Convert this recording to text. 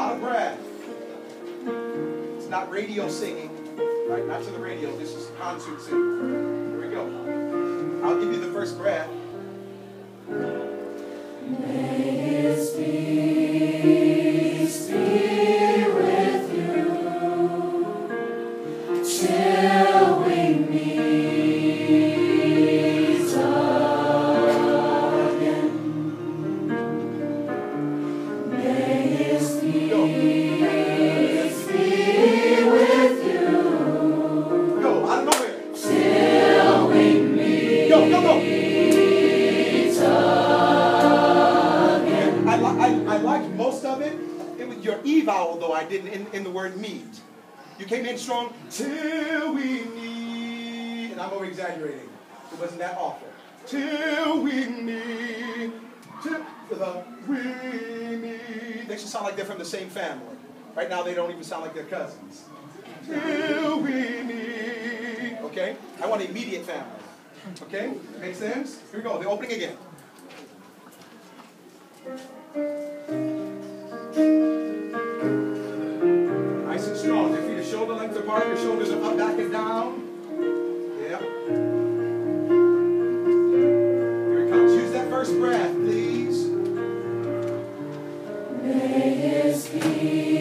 lot of breath. It's not radio singing, right? Not to the radio. This is concert singing. Here we go. I'll give you the first breath. May His peace be with you till we meet again. May His peace be with you. Go, out of nowhere. Till we meet. Go, go, go. I liked most of it. It was your E vowel, though I didn't in the word meet. You came in strong, till we meet. And I'm over exaggerating. It wasn't that awful. Till we meet. Till we meet. They should sound like they're from the same family. Right now they don't even sound like they're cousins. Till we meet. Okay? I want immediate family. Okay? Make sense? Here we go. The opening again. Nice and strong. Your feet are shoulder length apart. Your shoulders are up, back, and down. Yeah. Here it comes. Use that first breath, please. May His peace